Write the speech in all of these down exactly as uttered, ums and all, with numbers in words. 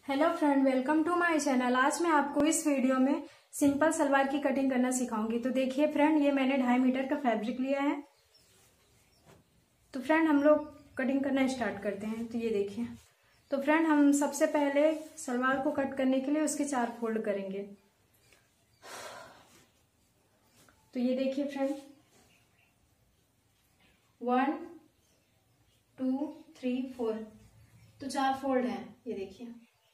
Hello friend, welcome to my channel. आज मैं आपको इस वीडियो में सिंपल सलवार की कटिंग करना सिखाऊंगी। तो देखिए फ्रेंड, ये मैंने ढाई मीटर का फैब्रिक लिया है। तो फ्रेंड हम लोग कटिंग करना स्टार्ट करते हैं। तो ये देखिए, तो फ्रेंड हम सबसे पहले सलवार को कट करने के लिए उसके चार फोल्ड करेंगे। तो ये देखिए friend, one two three four, तो चार फोल्ड है। ये देखिए,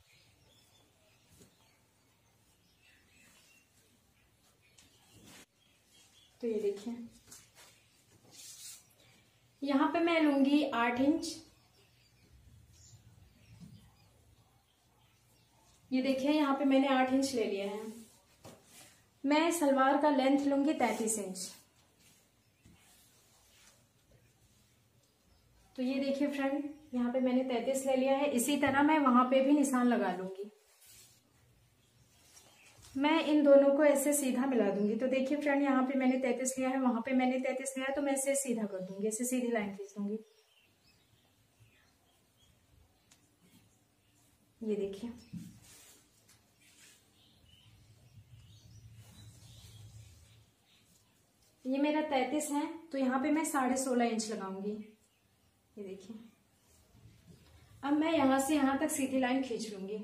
तो ये देखिए यहां पे मैं लूंगी आठ इंच। ये देखिए यहां पे मैंने आठ इंच ले लिया है। मैं सलवार का लेंथ लूंगी तैतीस इंच। तो ये देखिए फ्रेंड, यहाँ पे मैंने तैतीस ले लिया है। इसी तरह मैं वहां पे भी निशान लगा लूंगी। मैं इन दोनों को ऐसे सीधा मिला दूंगी। तो देखिए फ्रेंड, यहाँ पे मैंने तैतीस लिया है, वहां पे मैंने तैतीस लिया है, तो मैं इसे सीधा कर दूंगी। ऐसे सीधी लाइन खींच दूंगी। ये देखिए, ये मेरा तैतीस है, तो यहाँ पे मैं साढ़े सोलह इंच लगाऊंगी। ये देखिए, अब मैं यहां से यहां तक सीधी लाइन खींच लूंगी।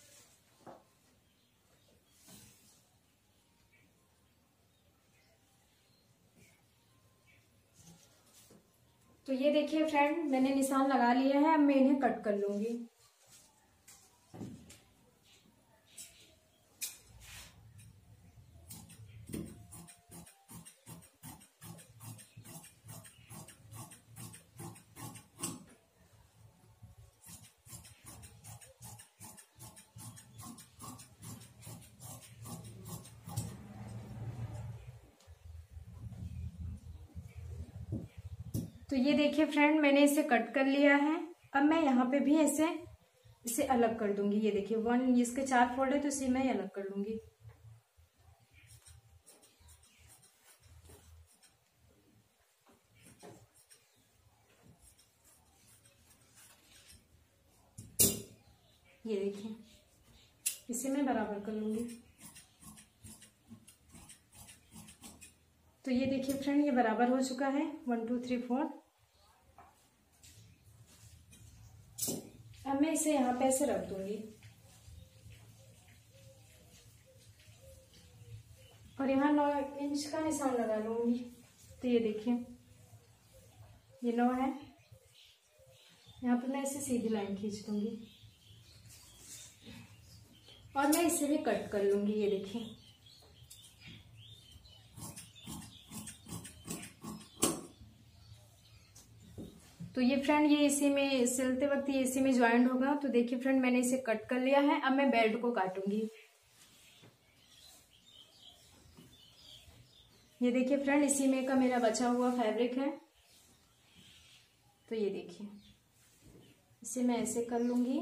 तो ये देखिए फ्रेंड, मैंने निशान लगा लिया है। अब मैं इन्हें कट कर लूंगी। तो ये देखिए फ्रेंड, मैंने इसे कट कर लिया है। अब मैं यहाँ पे भी ऐसे इसे अलग कर दूंगी। ये देखिए, वन इसके चार फोल्ड है, तो इसे मैं अलग कर लूंगी। ये देखिए, इसे मैं बराबर कर लूंगी। तो ये देखिए फ्रेंड, ये बराबर हो चुका है। One two three four. अब मैं इसे यहाँ पे ऐसे रख दूंगी और यहाँ नौ इंच का निशान लगा लूंगी। तो ये देखिए, ये नौ है। यहाँ पे मैं इसे सीधी लाइन खींच दूंगी और मैं इसे भी कट कर लूंगी। ये देखिए, तो ये फ्रेंड, ये इसी में सिलते वक्त ये इसी में ज्वाइंट होगा। तो देखिए फ्रेंड, मैंने इसे कट कर लिया है। अब मैं बेल्ट को काटूंगी। ये देखिए फ्रेंड, इसी में का मेरा बचा हुआ फैब्रिक है। तो ये देखिए, इसे मैं ऐसे कर लूंगी।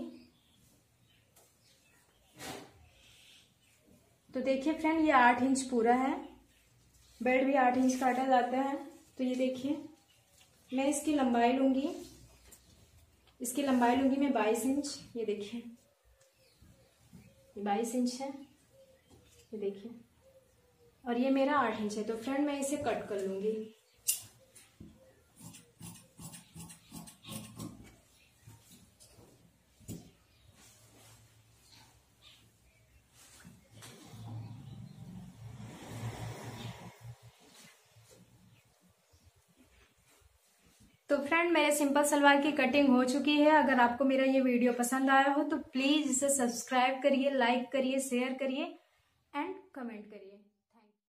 तो देखिए फ्रेंड, ये आठ इंच पूरा है। बेल्ट भी आठ इंच काटा जाता है। तो ये देखिए, मैं इसकी लंबाई लूंगी। इसकी लंबाई लूंगी मैं बाईस इंच। ये देखिए, ये बाईस इंच है। ये देखिए, और ये मेरा आठ इंच है। तो फ्रेंड मैं इसे कट कर लूंगी। तो फ्रेंड, मेरे सिंपल सलवार की कटिंग हो चुकी है। अगर आपको मेरा ये वीडियो पसंद आया हो तो प्लीज इसे सब्सक्राइब करिए, लाइक करिए, शेयर करिए एंड कमेंट करिए।